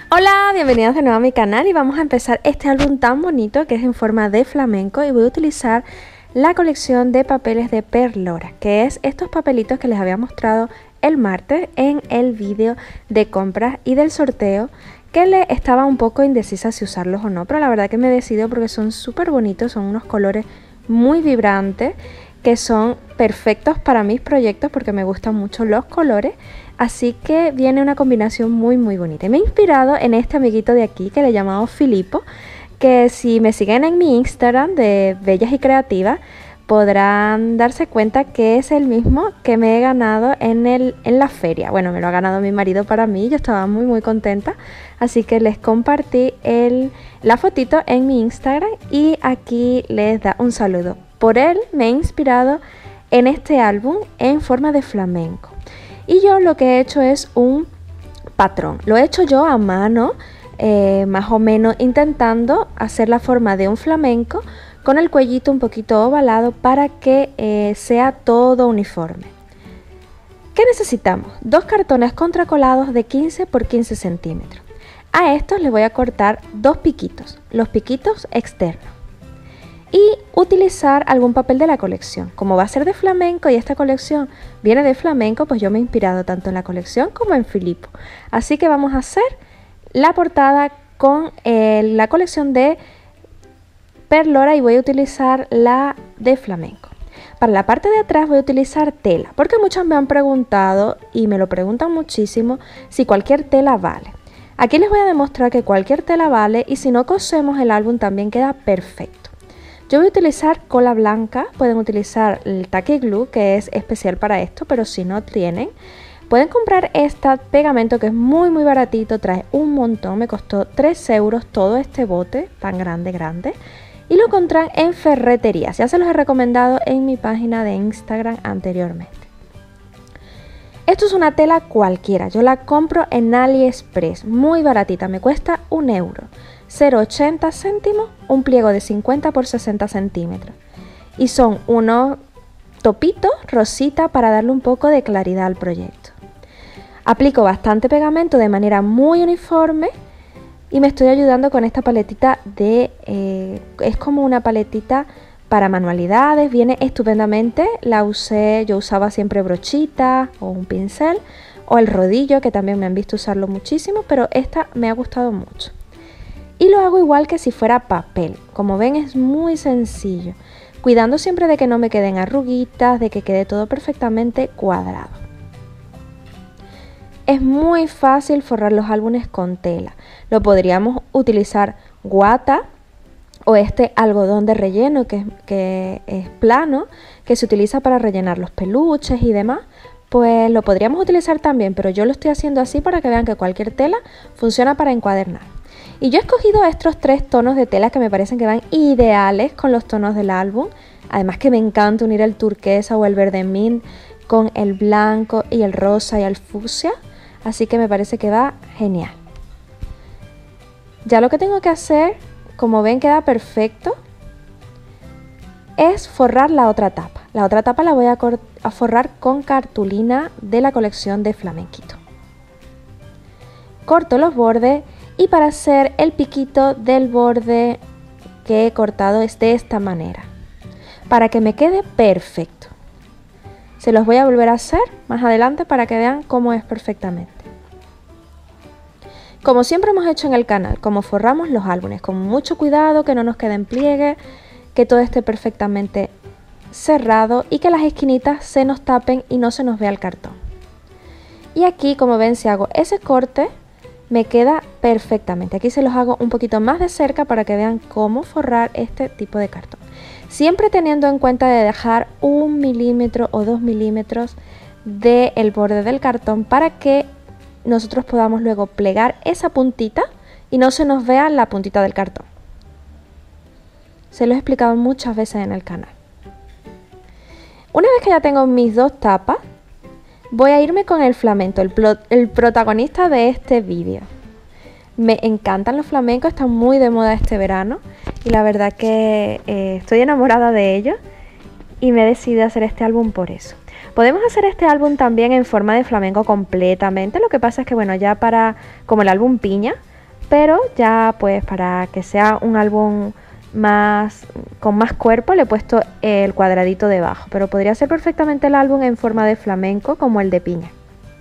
Hola, bienvenidos de nuevo a mi canal y vamos a empezar este álbum tan bonito que es en forma de flamenco y voy a utilizar la colección de papeles de Perlora, que es estos papelitos que les había mostrado el martes en el vídeo de compras y del sorteo, que le estaba un poco indecisa si usarlos o no, pero la verdad que me he decidido porque son súper bonitos, son unos colores muy vibrantes que son perfectos para mis proyectos porque me gustan mucho los colores, así que viene una combinación muy bonita. Y me he inspirado en este amiguito de aquí que le he llamado Filipo, que si me siguen en mi Instagram de Bellas y Creativas podrán darse cuenta que es el mismo que me he ganado en la feria. Bueno, me lo ha ganado mi marido para mí, yo estaba muy contenta, así que les compartí la fotito en mi Instagram y aquí les da un saludo. Por él me he inspirado en este álbum en forma de flamenco. Y yo lo que he hecho es un patrón. Lo he hecho yo a mano, más o menos intentando hacer la forma de un flamenco con el cuellito un poquito ovalado para que sea todo uniforme. ¿Qué necesitamos? Dos cartones contracolados de 15 por 15 centímetros. A estos les voy a cortar dos piquitos, los piquitos externos. Y utilizar algún papel de la colección. Como va a ser de flamenco y esta colección viene de flamenco, pues yo me he inspirado tanto en la colección como en Filipo. Así que vamos a hacer la portada con la colección de Perlora y voy a utilizar la de flamenco. Para la parte de atrás voy a utilizar tela, porque muchos me han preguntado y me lo preguntan muchísimo si cualquier tela vale. Aquí les voy a demostrar que cualquier tela vale y si no cosemos el álbum también queda perfecto. Yo voy a utilizar cola blanca, pueden utilizar el tacky glue que es especial para esto, pero si no tienen, pueden comprar este pegamento que es muy baratito, trae un montón, me costó 3 euros todo este bote tan grande y lo encuentran en ferreterías, ya se los he recomendado en mi página de Instagram anteriormente. Esto es una tela cualquiera, yo la compro en AliExpress, muy baratita, me cuesta 1 euro. 0,80 céntimos, un pliego de 50 por 60 centímetros. Y son unos topitos rosita para darle un poco de claridad al proyecto. Aplico bastante pegamento de manera muy uniforme y me estoy ayudando con esta paletita es como una paletita para manualidades, viene estupendamente, yo usaba siempre brochita o un pincel o el rodillo que también me han visto usarlo muchísimo, pero esta me ha gustado mucho. Y lo hago igual que si fuera papel. Como ven es muy sencillo. Cuidando siempre de que no me queden arruguitas, de que quede todo perfectamente cuadrado. Es muy fácil forrar los álbumes con tela. Lo podríamos utilizar guata o este algodón de relleno que es plano, que se utiliza para rellenar los peluches y demás. Pues lo podríamos utilizar también, pero yo lo estoy haciendo así para que vean que cualquier tela funciona para encuadernar. Y yo he escogido estos 3 tonos de tela que me parecen que van ideales con los tonos del álbum. Además que me encanta unir el turquesa o el verde mint con el blanco y el rosa y el fucsia. Así que me parece que va genial. Ya lo que tengo que hacer, como ven queda perfecto, es forrar la otra tapa. La otra tapa la voy a forrar con cartulina de la colección de Flamenquito. Corto los bordes. Y para hacer el piquito del borde que he cortado es de esta manera, para que me quede perfecto. Se los voy a volver a hacer más adelante para que vean cómo es perfectamente. Como siempre hemos hecho en el canal, como forramos los álbumes, con mucho cuidado, que no nos queden pliegues, que todo esté perfectamente cerrado y que las esquinitas se nos tapen y no se nos vea el cartón. Y aquí, como ven, si hago ese corte, me queda perfectamente. Aquí se los hago un poquito más de cerca para que vean cómo forrar este tipo de cartón. Siempre teniendo en cuenta de dejar 1 milímetro o 2 milímetros del borde del cartón para que nosotros podamos luego plegar esa puntita y no se nos vea la puntita del cartón. Se lo he explicado muchas veces en el canal. Una vez que ya tengo mis 2 tapas, voy a irme con el flamenco, el protagonista de este vídeo. Me encantan los flamencos, están muy de moda este verano y la verdad que estoy enamorada de ellos y me he decidido hacer este álbum por eso. Podemos hacer este álbum también en forma de flamenco completamente, lo que pasa es que bueno, ya como el álbum piña, pero ya pues para que sea un álbum con más cuerpo le he puesto el cuadradito debajo, pero podría ser perfectamente el álbum en forma de flamenco como el de piña.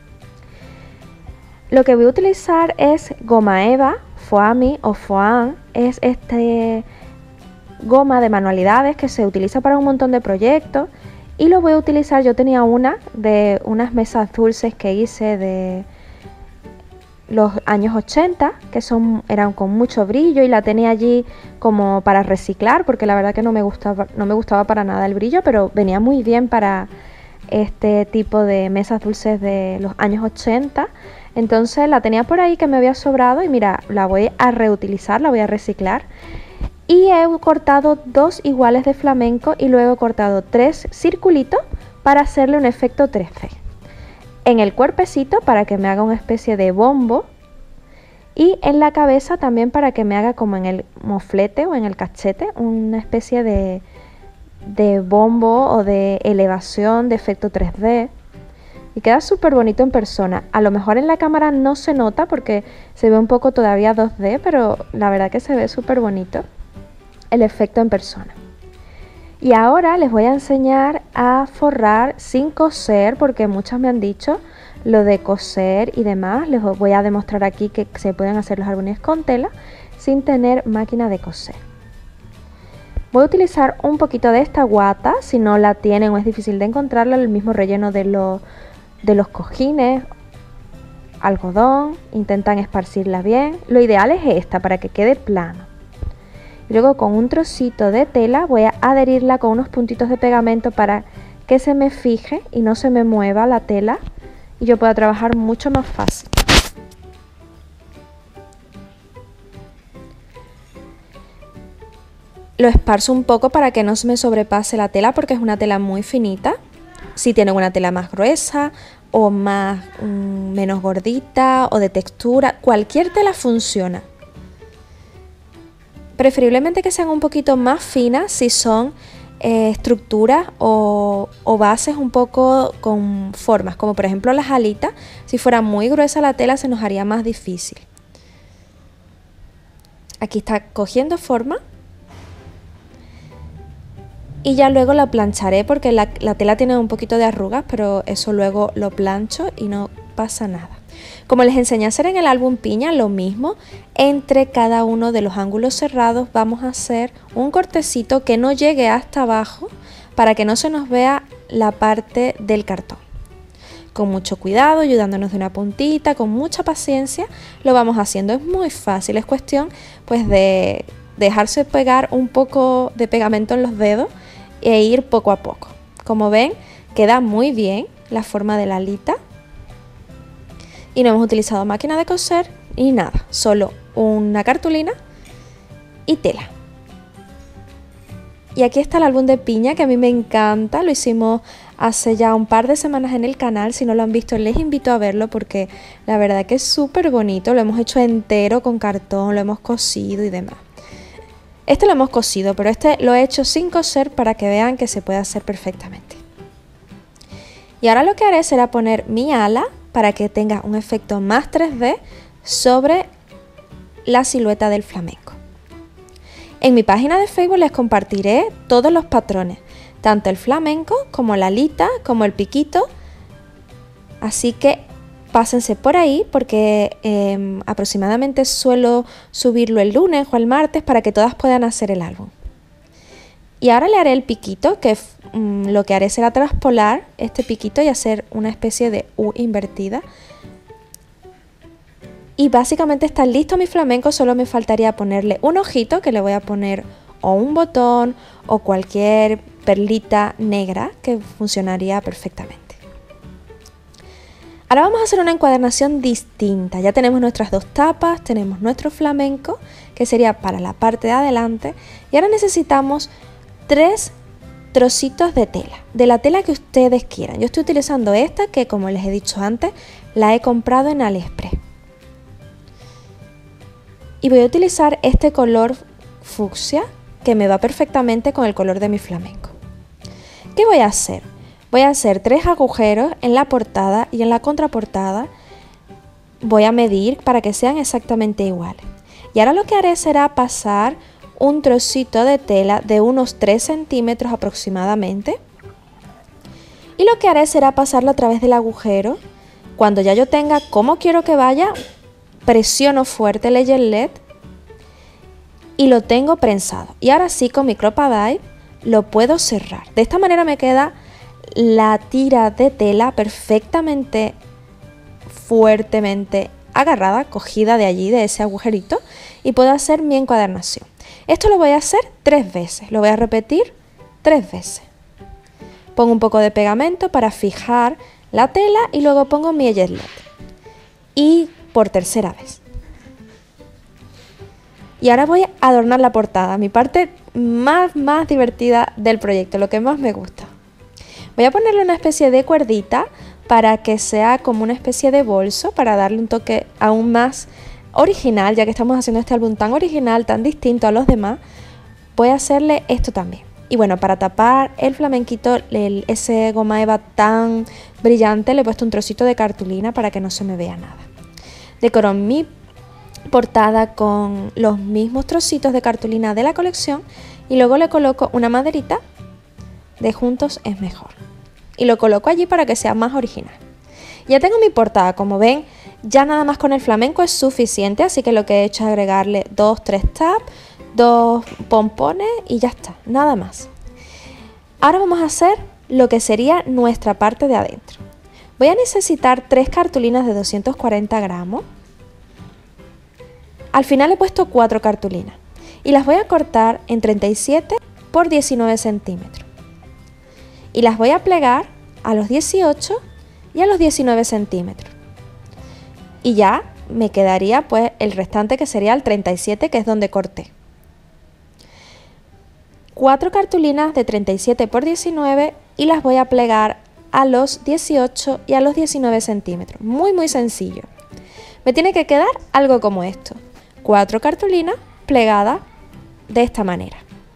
Lo que voy a utilizar es goma eva, foami o foam, es goma de manualidades que se utiliza para un montón de proyectos y lo voy a utilizar. Yo tenía una de unas mesas dulces que hice de los años 80 que eran con mucho brillo y la tenía allí como para reciclar, porque la verdad que no me gustaba para nada el brillo, pero venía muy bien para este tipo de mesas dulces de los años 80. Entonces la tenía por ahí que me había sobrado y mira, la voy a reutilizar, la voy a reciclar. Y he cortado 2 iguales de flamenco y luego he cortado 3 circulitos para hacerle un efecto 3D. En el cuerpecito para que me haga una especie de bombo y en la cabeza también para que me haga como en el moflete o en el cachete una especie de bombo o de elevación de efecto 3D. Y queda súper bonito en persona. A lo mejor en la cámara no se nota porque se ve un poco todavía 2D, pero la verdad que se ve súper bonito el efecto en persona. Y ahora les voy a enseñar a forrar sin coser, porque muchas me han dicho lo de coser y demás. Les voy a demostrar aquí que se pueden hacer los álbumes con tela sin tener máquina de coser. Voy a utilizar un poquito de esta guata, si no la tienen o es difícil de encontrarla, el mismo relleno de los cojines, algodón, intentan esparcirla bien. Lo ideal es esta para que quede plano. Y luego con un trocito de tela voy a adherirla con unos puntitos de pegamento para que se me fije y no se me mueva la tela y yo pueda trabajar mucho más fácil. Lo esparzo un poco para que no se me sobrepase la tela porque es una tela muy finita. Si tienen una tela más gruesa o menos gordita o de textura, cualquier tela funciona. Preferiblemente que sean un poquito más finas si son estructuras o bases un poco con formas, como por ejemplo las alitas. Si fuera muy gruesa la tela se nos haría más difícil. Aquí está cogiendo forma y ya luego la plancharé porque la tela tiene un poquito de arrugas, pero eso luego lo plancho y no pasa nada. Como les enseñé a hacer en el álbum piña, lo mismo, entre cada uno de los ángulos cerrados vamos a hacer un cortecito que no llegue hasta abajo para que no se nos vea la parte del cartón. Con mucho cuidado, ayudándonos de una puntita, con mucha paciencia, lo vamos haciendo. Es muy fácil, es cuestión pues de dejarse pegar un poco de pegamento en los dedos e ir poco a poco. Como ven, queda muy bien la forma de la alita. Y no hemos utilizado máquina de coser ni nada, solo una cartulina y tela. Y aquí está el álbum de piña que a mí me encanta, lo hicimos hace ya un par de semanas en el canal. Si no lo han visto les invito a verlo porque la verdad que es súper bonito, lo hemos hecho entero con cartón, lo hemos cosido y demás. Este lo hemos cosido, pero este lo he hecho sin coser para que vean que se puede hacer perfectamente. Y ahora lo que haré será poner mi ala para que tenga un efecto más 3D sobre la silueta del flamenco. En mi página de Facebook les compartiré todos los patrones, tanto el flamenco como la alita, como el piquito, así que pásense por ahí porque aproximadamente suelo subirlo el lunes o el martes para que todas puedan hacer el álbum. Y ahora le haré el piquito, que lo que haré será traspolar este piquito y hacer una especie de U invertida. Y básicamente está listo mi flamenco, solo me faltaría ponerle un ojito, que le voy a poner o un botón o cualquier perlita negra que funcionaría perfectamente. Ahora vamos a hacer una encuadernación distinta. Ya tenemos nuestras 2 tapas, tenemos nuestro flamenco, que sería para la parte de adelante. Y ahora necesitamos 3 trocitos de tela, de la tela que ustedes quieran. Yo estoy utilizando esta que, como les he dicho antes, la he comprado en AliExpress. Y voy a utilizar este color fucsia que me va perfectamente con el color de mi flamenco. ¿Qué voy a hacer? Voy a hacer 3 agujeros en la portada y en la contraportada. Voy a medir para que sean exactamente iguales. Y ahora lo que haré será pasar un trocito de tela de unos 3 centímetros aproximadamente. Y lo que haré será pasarlo a través del agujero. Cuando ya yo tenga cómo quiero que vaya, presiono fuerte el eyelet y lo tengo prensado. Y ahora sí, con mi Crop-A-Dye lo puedo cerrar. De esta manera me queda la tira de tela perfectamente, fuertemente agarrada, cogida de allí, de ese agujerito, y puedo hacer mi encuadernación. Esto lo voy a hacer 3 veces, lo voy a repetir 3 veces. Pongo un poco de pegamento para fijar la tela y luego pongo mi eyelet. Y por tercera vez. Y ahora voy a adornar la portada, mi parte más divertida del proyecto, lo que más me gusta. Voy a ponerle una especie de cuerdita para que sea como una especie de bolso, para darle un toque aún más original, ya que estamos haciendo este álbum tan original, tan distinto a los demás. Voy a hacerle esto también. Y bueno, para tapar el flamenquito, ese goma eva tan brillante, le he puesto un trocito de cartulina para que no se me vea nada. Decoro mi portada con los mismos trocitos de cartulina de la colección y luego le coloco una maderita de Juntos es Mejor. Y lo coloco allí para que sea más original. Ya tengo mi portada, como ven, ya nada más con el flamenco es suficiente, así que lo que he hecho es agregarle 2-3 tabs, 2 pompones y ya está, nada más. Ahora vamos a hacer lo que sería nuestra parte de adentro. Voy a necesitar 3 cartulinas de 240 gramos. Al final he puesto 4 cartulinas y las voy a cortar en 37 por 19 centímetros. Y las voy a plegar a los 18 y a los 19 centímetros. Y ya me quedaría pues el restante, que sería el 37, que es donde corté. 4 cartulinas de 37 por 19 y las voy a plegar a los 18 y a los 19 centímetros. Muy sencillo. Me tiene que quedar algo como esto. 4 cartulinas plegadas de esta manera.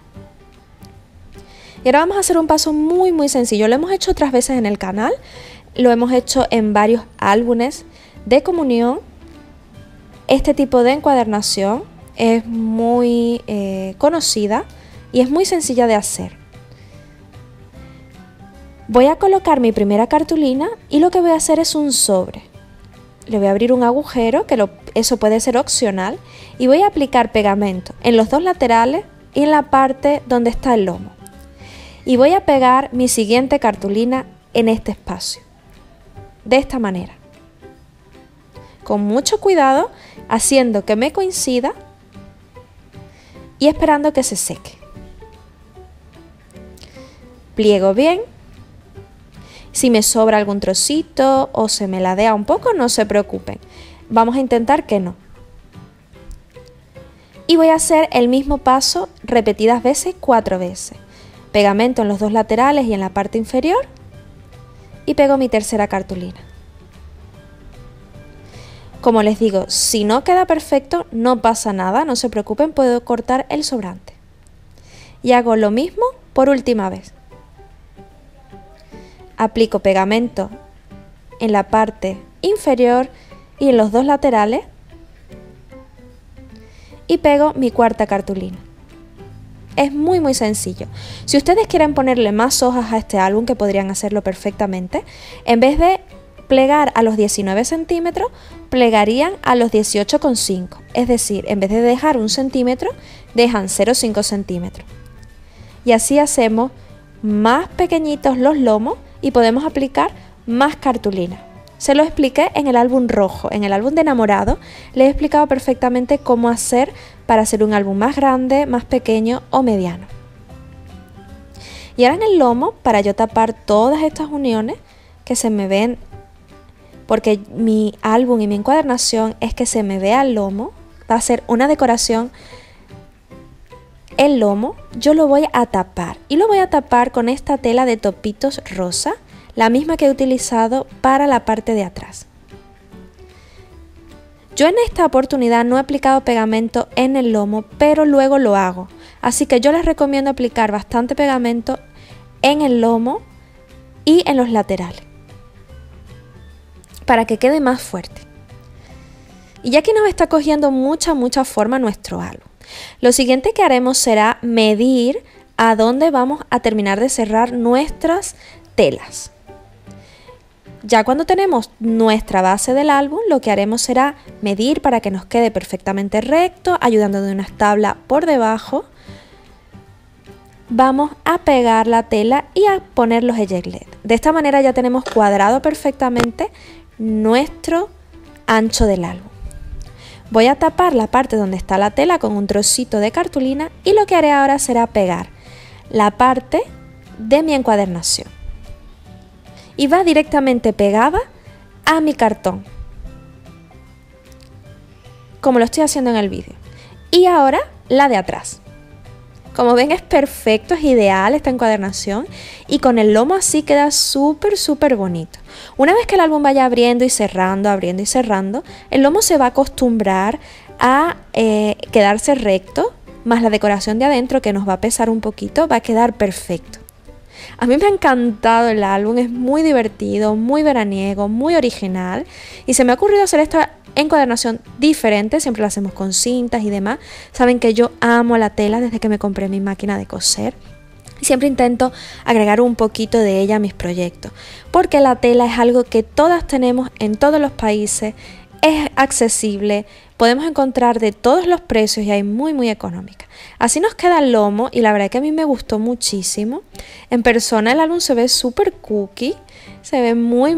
Y ahora vamos a hacer un paso muy sencillo. Lo hemos hecho otras veces en el canal, lo hemos hecho en varios álbumes de comunión. Este tipo de encuadernación es muy conocida y es muy sencilla de hacer. Voy a colocar mi primera cartulina y lo que voy a hacer es un sobre. Le voy a abrir un agujero, eso puede ser opcional, y voy a aplicar pegamento en los 2 laterales y en la parte donde está el lomo. Y voy a pegar mi siguiente cartulina en este espacio, de esta manera. Con mucho cuidado, haciendo que me coincida y esperando que se seque. Pliego bien. Si me sobra algún trocito o se me ladea un poco, no se preocupen. Vamos a intentar que no. Y voy a hacer el mismo paso repetidas veces, 4 veces. Pegamento en los 2 laterales y en la parte inferior. Y pego mi tercera cartulina. Como les digo, si no queda perfecto, no pasa nada, no se preocupen, puedo cortar el sobrante. Y hago lo mismo por última vez. Aplico pegamento en la parte inferior y en los 2 laterales y pego mi cuarta cartulina. Es muy sencillo. Si ustedes quieren ponerle más hojas a este álbum, que podrían hacerlo perfectamente, en vez de plegar a los 19 centímetros, plegarían a los 18,5. Es decir, en vez de dejar 1 centímetro, dejan 0,5 centímetros. Y así hacemos más pequeñitos los lomos y podemos aplicar más cartulina. Se lo expliqué en el álbum rojo, en el álbum de enamorado, les he explicado perfectamente cómo hacer para hacer un álbum más grande, más pequeño o mediano. Y ahora en el lomo, para yo tapar todas estas uniones que se me ven, porque mi álbum y mi encuadernación es que se me vea el lomo, va a ser una decoración. El lomo yo lo voy a tapar y lo voy a tapar con esta tela de topitos rosa, la misma que he utilizado para la parte de atrás. Yo en esta oportunidad no he aplicado pegamento en el lomo, pero luego lo hago, así que yo les recomiendo aplicar bastante pegamento en el lomo y en los laterales para que quede más fuerte. Y ya que nos está cogiendo mucha forma nuestro álbum, lo siguiente que haremos será medir a dónde vamos a terminar de cerrar nuestras telas. Ya cuando tenemos nuestra base del álbum, lo que haremos será medir para que nos quede perfectamente recto, ayudando de una tabla por debajo. Vamos a pegar la tela y a poner los eyelet. De esta manera ya tenemos cuadrado perfectamente nuestro ancho del álbum. Voy a tapar la parte donde está la tela con un trocito de cartulina y lo que haré ahora será pegar la parte de mi encuadernación. Y va directamente pegada a mi cartón, como lo estoy haciendo en el vídeo. Y ahora la de atrás. Como ven, es perfecto, es ideal esta encuadernación y con el lomo así queda súper bonito. Una vez que el álbum vaya abriendo y cerrando, el lomo se va a acostumbrar a quedarse recto, más la decoración de adentro, que nos va a pesar un poquito, va a quedar perfecto. A mí me ha encantado el álbum, es muy divertido, muy veraniego, muy original y se me ha ocurrido hacer esta encuadernación diferente, siempre la hacemos con cintas y demás. Saben que yo amo la tela desde que me compré mi máquina de coser y siempre intento agregar un poquito de ella a mis proyectos, porque la tela es algo que todas tenemos en todos los países, es accesible, podemos encontrar de todos los precios y hay muy económica. Así nos queda el lomo y la verdad que a mí me gustó muchísimo. En persona el álbum se ve súper cookie, se ve muy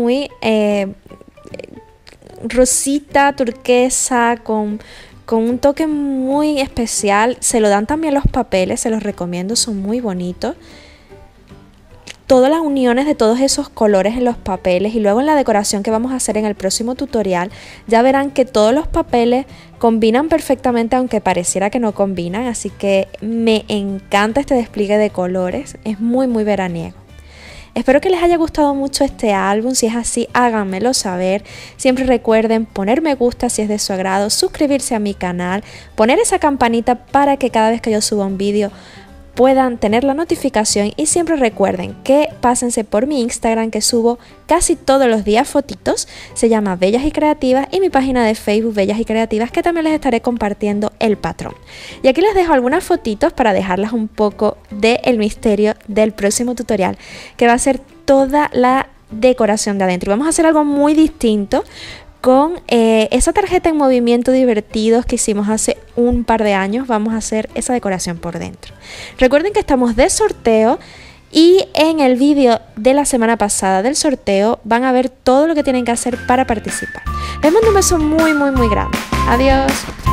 rosita, turquesa, con un toque muy especial. Se lo dan también los papeles, se los recomiendo, son muy bonitos. Todas las uniones de todos esos colores en los papeles y luego en la decoración que vamos a hacer en el próximo tutorial, ya verán que todos los papeles combinan perfectamente, aunque pareciera que no combinan, así que me encanta este despliegue de colores, es muy veraniego. Espero que les haya gustado mucho este álbum. Si es así, háganmelo saber. Siempre recuerden poner me gusta si es de su agrado, suscribirse a mi canal, poner esa campanita para que cada vez que yo suba un vídeo puedan tener la notificación y siempre recuerden que pásense por mi Instagram, que subo casi todos los días fotitos, se llama Bellas y Creativas, y mi página de Facebook Bellas y Creativas, que también les estaré compartiendo el patrón. Y aquí les dejo algunas fotitos para dejarlas un poco del misterio del próximo tutorial, que va a ser toda la decoración de adentro. Y vamos a hacer algo muy distinto con esa tarjeta en movimiento divertidos que hicimos hace un par de años. Vamos a hacer esa decoración por dentro. Recuerden que estamos de sorteo y en el vídeo de la semana pasada del sorteo van a ver todo lo que tienen que hacer para participar. Les mando un beso muy grande. Adiós.